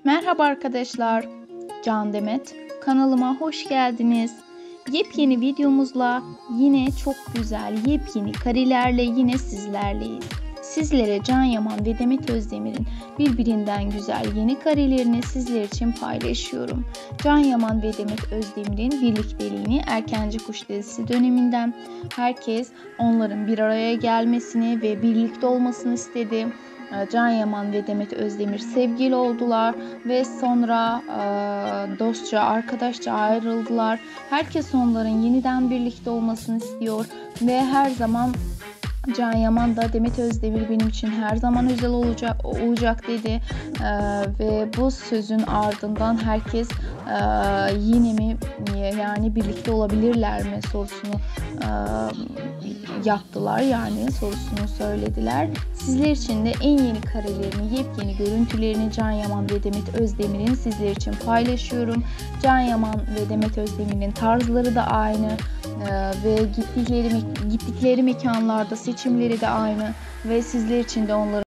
Merhaba arkadaşlar, Can Demet. Kanalıma hoş geldiniz. Yepyeni videomuzla yine çok güzel, yepyeni karelerle yine sizlerleyiz. Sizlere Can Yaman ve Demet Özdemir'in birbirinden güzel yeni karelerini sizler için paylaşıyorum. Can Yaman ve Demet Özdemir'in birlikteliğini Erkenci Kuş dizisi döneminden herkes onların bir araya gelmesini ve birlikte olmasını istedi. Can Yaman ve Demet Özdemir sevgili oldular ve sonra dostça, arkadaşça ayrıldılar. Herkes onların yeniden birlikte olmasını istiyor ve her zaman Can Yaman da Demet Özdemir benim için her zaman özel olacak dedi. Ve bu sözün ardından herkes yine mi yani birlikte olabilirler mi sorusunu yaptılar, yani sorusunu söylediler. Sizler için de en yeni karelerini, yepyeni görüntülerini Can Yaman ve Demet Özdemir'in sizler için paylaşıyorum. Can Yaman ve Demet Özdemir'in tarzları da aynı ve gittikleri mekanlarda seçimleri de aynı ve sizler için de onları